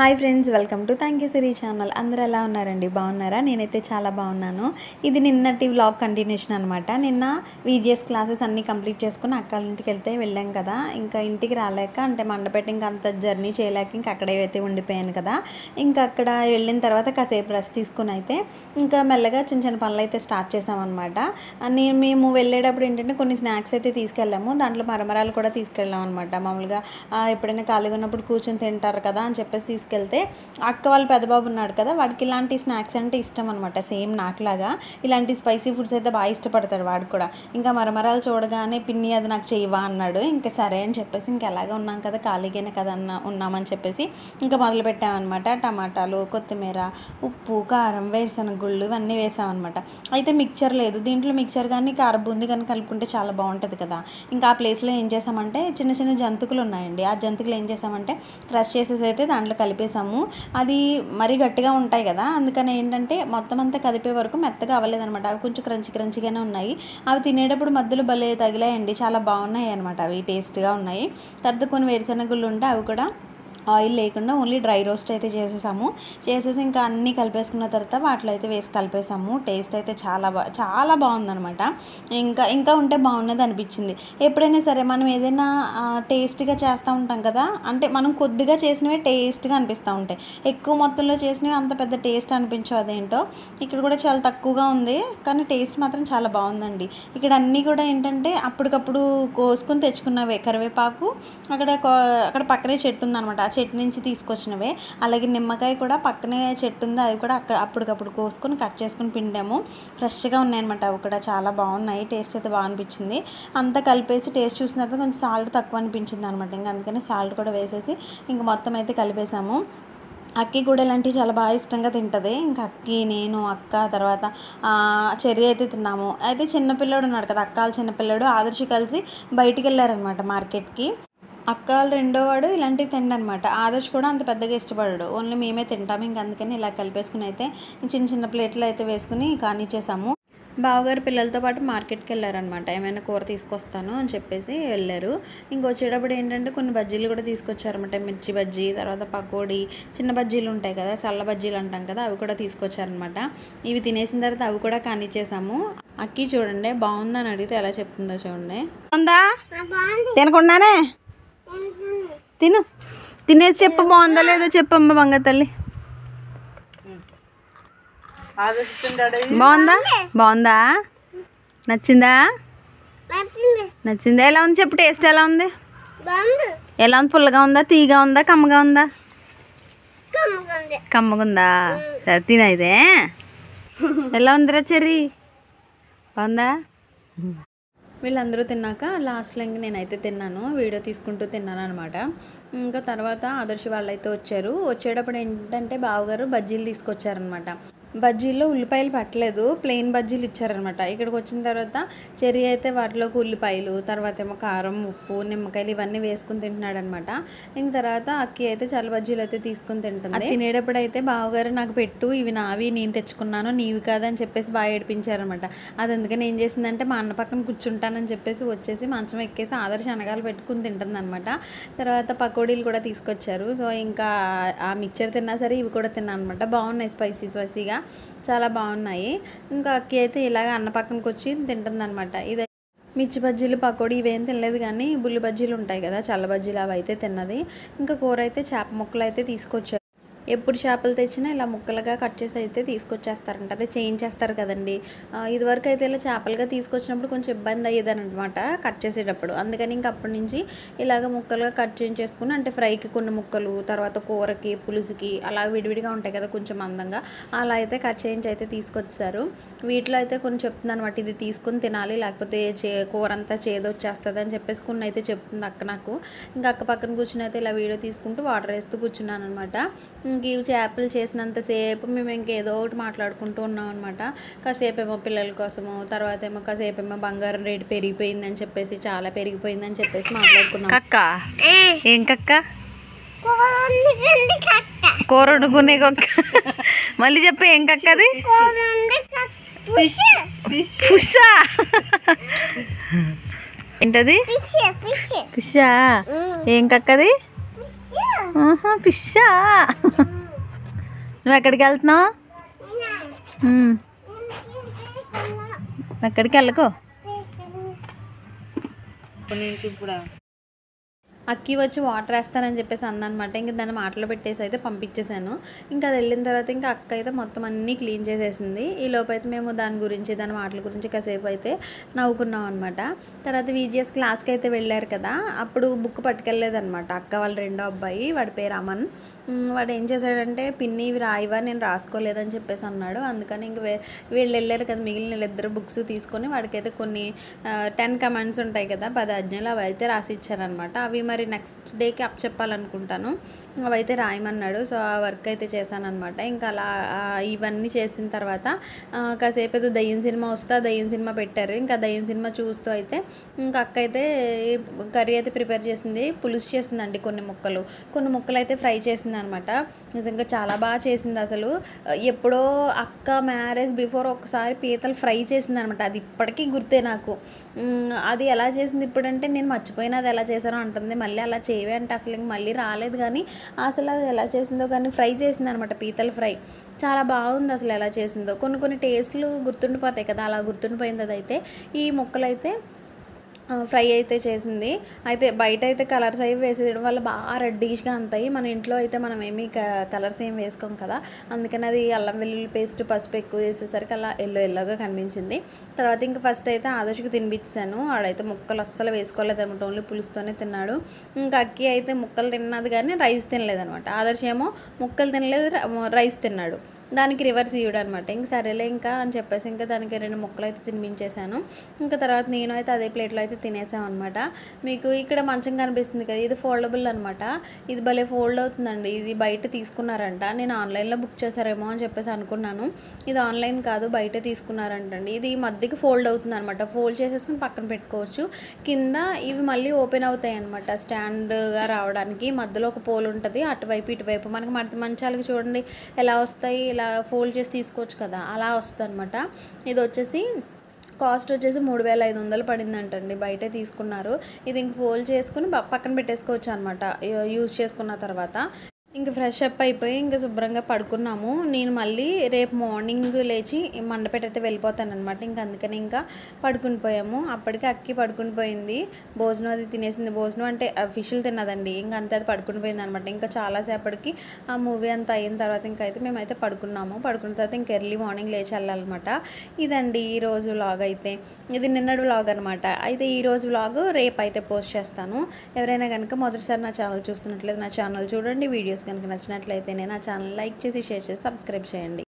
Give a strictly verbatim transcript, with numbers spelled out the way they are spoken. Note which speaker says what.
Speaker 1: Hi friends, welcome to thank you Siri channel. అందరూ ఎలా ఉన్నారండి? బాగున్నారా? నేనైతే చాలా బాగున్నాను. ఇది నిన్నటి వ్లాగ్ కంటిన్యూషన్ అనమాట. నిన్న వీజిఎస్ క్లాసెస్ అన్నీ కంప్లీట్ చేసుకుని అక్క ఇంటికి వెళ్తే వెళ్ళాం కదా. ఇంకా ఇంటికి రాలేక అంటే మండపేట ఇంకా అంత జర్నీ చేయలేక ఇంకా అక్కడే అయితే ఉండిపోయాను కదా. ఇంకా అక్కడ వెళ్ళిన తర్వాత కాసేపు రెస్ట్ తీసుకుని అయితే ఇంకా మెల్లగా చిన్న చిన్న పనులు అయితే స్టార్ట్ చేసామన్నమాట. నేను మేము వెళ్ళేటప్పుడు ఏంటంటే కొన్ని స్నాక్స్ అయితే తీసుకెళ్ళాము. దాంట్లో మరమరాలు కూడా తీసుకెళ్ళాం అనమాట. మామూలుగా ఎప్పుడైనా ఖాళీగా ఉన్నప్పుడు కూర్చొని తింటారు కదా అని చెప్పేసి తీసుకెళ్తే అక్క వాళ్ళ పెద్దబాబు ఉన్నాడు కదా, వాడికి ఇలాంటి స్నాక్స్ అంటే ఇష్టం అనమాట. సేమ్ నాకులాగా ఇలాంటి స్పైసీ ఫుడ్స్ అయితే బాగా ఇష్టపడతాడు వాడు కూడా. ఇంకా మరమరాలు చూడగానే పిన్ని అది నాకు చేయవా అన్నాడు. ఇంకా సరే అని చెప్పేసి ఇంకా ఎలాగ ఉన్నాం కదా, ఖాళీగానే కదా అన్న ఉన్నామని చెప్పేసి ఇంకా మొదలు పెట్టామన్నమాట. టమాటాలు, కొత్తిమీర, ఉప్పు, కారం, వేరుశనగ గుళ్ళు ఇవన్నీ వేసామన్నమాట. అయితే మిక్చర్ లేదు దీంట్లో. మిక్చర్ కానీ కారం బూందీ కానీ కలుపుకుంటే చాలా బాగుంటుంది కదా. ఇంకా ఆ ప్లేస్లో ఏం చేసామంటే చిన్న చిన్న జంతుకులు ఉన్నాయండి. ఆ జంతుకులు ఏం చేసామంటే క్రష్ చేసేసి అయితే దాంట్లో కలిపేసాము. అది మరీ గట్టిగా ఉంటాయి కదా, అందుకని ఏంటంటే మొత్తం అంతా కదిపే వరకు మెత్తగా అవ్వలేదనమాట. అవి కొంచెం క్రంచి క్రంచిగానే ఉన్నాయి. అవి తినేటప్పుడు మధ్యలో భలే తగిలాయండి, చాలా బాగున్నాయి అనమాట. అవి టేస్ట్గా ఉన్నాయి. తర్వాత కొన్ని వేరుశనగుళ్ళు ఉంటే అవి కూడా ఆయిల్ లేకుండా ఓన్లీ డ్రై రోస్ట్ అయితే చేసేసాము. చేసేసి ఇంకా అన్నీ కలిపేసుకున్న తర్వాత వాటిలో అయితే వేసి కలిపేసాము. టేస్ట్ అయితే చాలా బా చాలా బాగుందనమాట. ఇంకా ఇంకా ఉంటే బాగున్నది అనిపించింది. ఎప్పుడైనా సరే మనం ఏదైనా టేస్ట్గా చేస్తూ ఉంటాం కదా, అంటే మనం కొద్దిగా చేసినవే టేస్ట్గా అనిపిస్తూ ఉంటాయి. ఎక్కువ మొత్తంలో చేసినవి అంత పెద్ద టేస్ట్ అనిపించవు. అదేంటో ఇక్కడ కూడా చాలా తక్కువగా ఉంది కానీ టేస్ట్ మాత్రం చాలా బాగుందండి. ఇక్కడ అన్నీ కూడా ఏంటంటే అప్పటికప్పుడు కోసుకొని తెచ్చుకున్నవే. కరివేపాకు అక్కడ అక్కడ పక్కనే చెట్టు ఉందనమాట, ఆ చెట్టు నుంచి తీసుకొచ్చినవే. అలాగే నిమ్మకాయ కూడా పక్కనే చెట్టు ఉంది, అవి కూడా అక్కడ అప్పటికప్పుడు కోసుకొని కట్ చేసుకుని పిండాము. ఫ్రెష్గా ఉన్నాయన్నమాట. అవి కూడా చాలా బాగున్నాయి. టేస్ట్ అయితే బాగా అనిపించింది. అంతా కలిపేసి టేస్ట్ చూసిన తర్వాత కొంచెం సాల్ట్ తక్కువ అనిపించింది అనమాట. ఇంకా అందుకని సాల్ట్ కూడా వేసేసి ఇంక మొత్తం అయితే కలిపేసాము. అక్కి కూడా ఇలాంటివి చాలా బాగా ఇష్టంగా తింటుంది. ఇంకా అక్కి, నేను, అక్క, తర్వాత చెర్రీ అయితే తిన్నాము. అయితే చిన్నపిల్లడు ఉన్నాడు కదా, అక్క చిన్నపిల్లడు ఆదర్శి కలిసి బయటికి వెళ్ళారనమాట మార్కెట్కి. అక్క వాళ్ళు రెండో వాడు ఇలాంటివి తిండనమాట. ఆదర్శ్ కూడా అంత పెద్దగా ఇష్టపడాడు, ఓన్లీ మేమే తింటాము. ఇంక అందుకని ఇలా కలిపేసుకుని అయితే చిన్న చిన్న ప్లేట్లు అయితే వేసుకుని కానిచ్చేసాము. బావగారు పిల్లలతో పాటు మార్కెట్కి వెళ్ళారనమాట. ఏమైనా కూర తీసుకొస్తాను అని చెప్పేసి వెళ్ళారు. ఇంకొచ్చేటప్పుడు ఏంటంటే కొన్ని బజ్జీలు కూడా తీసుకొచ్చారనమాట. మిర్చి బజ్జీ, తర్వాత పకోడీ, చిన్న బజ్జీలు ఉంటాయి కదా, చల్ల బజ్జీలు అంటాం కదా, అవి కూడా తీసుకొచ్చారనమాట. ఇవి తినేసిన తర్వాత అవి కూడా కానిచ్చేసాము. అక్కి చూడండి బాగుందని అడిగితే ఎలా చెప్తుందో చూడండి. బాగుందా? తినకుండానే తిను, తినేసి చెప్పు బాగుందా లేదో చెప్పమ్మ బంగారు తల్లి. బాగుందా? బాగుందా? నచ్చిందా? నచ్చిందా? ఎలా ఉంది చెప్పు, టేస్ట్ ఎలా ఉంది? ఎలా ఉంది? పుల్లగా ఉందా, తీగా ఉందా, కమ్మగా ఉందా? కమ్మగా ఉందా? సరే తినైతే. ఎలా ఉందిరా చెర్రీ? బాగుందా? వీళ్ళందరూ తిన్నాక లాస్ట్లో ఇంక నేనైతే తిన్నాను, వీడియో తీసుకుంటూ తిన్నాను అనమాట. ఇంకా తర్వాత ఆదర్శ వాళ్ళు అయితే వచ్చారు. వచ్చేటప్పుడు ఏంటంటే బావగారు బజ్జీలు తీసుకొచ్చారనమాట. బజ్జీల్లో ఉల్లిపాయలు పట్టలేదు, ప్లెయిన్ బజ్జీలు ఇచ్చారనమాట. ఇక్కడికి వచ్చిన తర్వాత చెర్రీ అయితే వాటిలోకి ఉల్లిపాయలు, తర్వాత ఏమో కారం, ఉప్పు, నిమ్మకాయలు ఇవన్నీ వేసుకుని తింటున్నాడు అనమాట. ఇంక తర్వాత అక్కి అయితే చల్ల బజ్జీలు అయితే తీసుకుని తింటుంది. తినేటప్పుడు అయితే బావగారు నాకు పెట్టు, ఇవి నావి, నేను తెచ్చుకున్నాను, నీవి కాదని చెప్పేసి బాగా ఏడిపించారనమాట. అది అందుకని ఏం చేసిందంటే మా అన్న పక్కన కూర్చుంటానని చెప్పేసి వచ్చేసి మంచం ఎక్కేసి ఆదర్శ అనగాలు పెట్టుకుని తింటుంది అనమాట. తర్వాత పకోడీలు కూడా తీసుకొచ్చారు. సో ఇంకా ఆ మిక్చర్ తిన్నా సరే ఇవి కూడా తిన్నాను అనమాట. బాగున్నాయి, స్పైసీ స్పైసీగా చాలా బాగున్నాయి. ఇంకా అక్కి అయితే ఇలాగ అన్న పక్కనకి వచ్చి తింటుంది అనమాట. ఇది మిర్చి బజ్జీలు, పకోడీ ఇవేం తినలేదు కానీ బుల్లి బజ్జీలు ఉంటాయి కదా, చల్ల బజ్జీలు, అవి అయితే తిన్నది. ఇంకా కూర అయితే చేప ముక్కలు అయితే తీసుకొచ్చారు. ఎప్పుడు చేపలు తెచ్చినా ఇలా ముక్కలుగా కట్ చేసి అయితే తీసుకొచ్చేస్తారంట. అదే చేయించేస్తారు కదండి. ఇదివరకు అయితే ఇలా చేపలుగా తీసుకొచ్చినప్పుడు కొంచెం ఇబ్బంది అయ్యేదని అనమాట కట్ చేసేటప్పుడు. అందుకని ఇంక అప్పటి నుంచి ఇలాగ ముక్కలుగా కట్ చేయించేసుకుని, అంటే ఫ్రైకి కొన్ని ముక్కలు, తర్వాత కూరకి, పులుసుకి అలా విడివిడిగా ఉంటాయి కదా కొంచెం అందంగా, అలా అయితే కట్ చేయించి అయితే తీసుకొచ్చారు. వీటిలో అయితే కొన్ని చెప్తుంది అనమాట, ఇది తీసుకుని తినాలి లేకపోతే చే కూర అంతా చేదొచ్చేస్తుంది అని చెప్పేసి కొన్ని అయితే చెప్తుంది అక్క నాకు. ఇంకా అక్క పక్కన కూర్చుని అయితే ఇలా వీడియో తీసుకుంటూ వాటర్ వేస్తూ కూర్చున్నాను అనమాట. ఇవి చేపలు చేసినంతసేపు మేము ఇంకేదో ఒకటి మాట్లాడుకుంటూ ఉన్నాం అనమాట. కాసేపు ఏమో పిల్లల కోసము, తర్వాత ఏమో కాసేపు ఏమో బంగారం రేటు పెరిగిపోయిందని చెప్పేసి, చాలా పెరిగిపోయిందని చెప్పేసి మాట్లాడుకున్నాం. కక్క ఏం కక్క? కూర వండుకునే కక్క. మళ్ళీ చెప్పు ఏం కక్క అది? ఫిషా? ఏంటది? ఫిషా? ఏం కక్కది? ఆహా ఫిషా నువ్వు ఎక్కడికి వెళ్తున్నావు? ఎక్కడికి వెళ్ళకో. అక్కి వచ్చి వాటర్ వేస్తానని చెప్పేసి అందనమాట. ఇంక దాన్ని మాటలు పెట్టేసి అయితే పంపించేశాను. ఇంకా అది వెళ్ళిన తర్వాత ఇంకా అక్క అయితే మొత్తం అన్నీ క్లీన్ చేసేసింది. ఈ లోపు అయితే మేము దాని గురించి దాని మాటల గురించి కాసేపు అయితే నవ్వుకున్నాం అనమాట. తర్వాత విజిఎస్ క్లాస్కి అయితే వెళ్ళారు కదా, అప్పుడు బుక్ పట్టుకెళ్ళలేదనమాట అక్క వాళ్ళ రెండో అబ్బాయి, వాడి పేరు అమన్. వాడు ఏం చేశాడంటే పిన్ని ఇవి రాయివా, నేను రాసుకోలేదని చెప్పేసి అన్నాడు. అందుకని ఇంక వీళ్ళు వెళ్ళారు కదా, మిగిలిన వీళ్ళిద్దరు బుక్స్ తీసుకొని వాడికైతే కొన్ని టెన్ కమాండ్స్ ఉంటాయి కదా, పది ఆజ్ఞలు, అవి అయితే రాసి ఇచ్చారనమాట. అవి మరి నెక్స్ట్ డేకి అప్ చెప్పాలనుకుంటాను, అవైతే రాయమన్నాడు. సో ఆ వర్క్ అయితే చేశానమాట. ఇంకా అలా ఇవన్నీ చేసిన తర్వాత కాసేపు ఏదో దయ్యం సినిమా వస్తే ఆ దయ్యం సినిమా పెట్టారు. ఇంకా దయ్యం సినిమా చూస్తూ అయితే ఇంకా అక్క అయితే కర్రీ అయితే ప్రిపేర్ చేసింది, పులుసు చేసిందండి. కొన్ని ముక్కలు కొన్ని ముక్కలు అయితే ఫ్రై చేసింది అనమాట. నిజంగా చాలా బాగా చేసింది. అసలు ఎప్పుడో అక్క మ్యారేజ్ బిఫోర్ ఒకసారి పీతలు ఫ్రై చేసింది అనమాట. అది ఇప్పటికీ గుర్తే నాకు. అది ఎలా చేసింది ఇప్పుడంటే నేను మర్చిపోయినా అది ఎలా చేశానో అంటుంది. మళ్ళీ అలా చేయవే అంటే అసలు ఇంక మళ్ళీ రాలేదు, కానీ అసలు అది ఎలా చేసిందో కానీ ఫ్రై చేసింది అనమాట. పీతల ఫ్రై చాలా బాగుంది అసలు ఎలా చేసిందో. కొన్ని కొన్ని టేస్ట్లు గుర్తుండిపోతాయి కదా, అలా గుర్తుండిపోయింది. అదైతే ఈ ముక్కలు అయితే ఫ్రై అయితే చేసింది. అయితే బయట అయితే కలర్స్ అవి వేసేయడం వల్ల బాగా రెడ్డిష్గా అంతాయి. మన ఇంట్లో అయితే మనం ఏమీ కలర్స్ ఏం వేసుకోం కదా, అందుకని అది అల్లం వెల్లుల్లి పేస్ట్ పసుపు ఎక్కువ వేసేసరికి అలా ఎల్లో ఎల్లోగా కనిపించింది. తర్వాత ఇంకా ఫస్ట్ అయితే ఆదర్శకి తినిపించాను. ఆడైతే ముక్కలు అస్సలు వేసుకోలేదు అనమాట, ఓన్లీ పులుసుతోనే తిన్నాడు. ఇంకా అక్కి అయితే ముక్కలు తిన్నది కానీ రైస్ తినలేదనమాట. ఆదర్శ ఏమో ముక్కలు తినలేదు, రైస్ తిన్నాడు. దానికి రివర్స్ ఇవ్వడం అనమాట. ఇంక సరేలే ఇంకా అని చెప్పేసి ఇంకా దానికి రెండు ముక్కలు అయితే తినిపించేశాను. ఇంకా తర్వాత నేను అయితే అదే ప్లేట్లో అయితే తినేసాం అనమాట. మీకు ఇక్కడ మంచం కనిపిస్తుంది కదా, ఇది ఫోల్డబుల్ అనమాట. ఇది భలే ఫోల్డ్ అవుతుందండి. ఇది బయట తీసుకున్నారంట, నేను ఆన్లైన్లో బుక్ చేశారేమో అని చెప్పేసి అనుకున్నాను. ఇది ఆన్లైన్ కాదు, బయట తీసుకున్నారంటండి. ఇది మధ్యకి ఫోల్డ్ అవుతుంది అనమాట. ఫోల్డ్ చేసేసి పక్కన పెట్టుకోవచ్చు. కింద ఇవి మళ్ళీ ఓపెన్ అవుతాయి అనమాట, స్టాండ్గా రావడానికి. మధ్యలో ఒక పోల్ ఉంటుంది, అటువైపు ఇటువైపు. మనకి మధ్య మంచాలకి చూడండి ఎలా వస్తాయి, ఇలా ఫోల్డ్ చేసి తీసుకోవచ్చు కదా, అలా వస్తుంది అనమాట. ఇది వచ్చేసి కాస్ట్ వచ్చేసి మూడు వేల ఐదు వందలు పడిందంటండి, బయటే తీసుకున్నారు. ఇది ఇంక ఫోల్డ్ చేసుకుని పక్కన పెట్టేసుకోవచ్చు అనమాట యూజ్ చేసుకున్న తర్వాత. ఇంక ఫ్రెష్ అప్ అయిపోయి ఇంకా శుభ్రంగా పడుకున్నాము. నేను మళ్ళీ రేపు మార్నింగ్ లేచి మండపేట అయితే వెళ్ళిపోతాను అనమాట. ఇంక అందుకని ఇంకా పడుకుని పోయాము. అప్పటికి అక్కి పడుకుని పోయింది, భోజనం అది తినేసింది. భోజనం అంటే ఫిష్లు తిన్నదండి, ఇంకా అంతే అది పడుకుని పోయింది అనమాట. ఇంకా చాలాసేపటికి ఆ మూవీ అంతా అయిన తర్వాత ఇంకైతే మేమైతే పడుకున్నాము. పడుకున్న తర్వాత ఇంక ఎర్లీ మార్నింగ్ లేచి వెళ్ళాలన్నమాట. ఇదండి ఈరోజు వ్లాగ్ అయితే. ఇది నిన్నటి వ్లాగ్ అనమాట. అయితే ఈరోజు వ్లాగ్ రేపు అయితే పోస్ట్ చేస్తాను. ఎవరైనా కనుక మొదటిసారి నా ఛానల్ చూస్తున్నట్లయితే నా ఛానల్ చూడండి. వీడియోస్ కనుక నచ్చినట్లయితే నేను నా ఛానల్ లైక్ చేసి షేర్ చేసి సబ్స్క్రైబ్ చేయండి.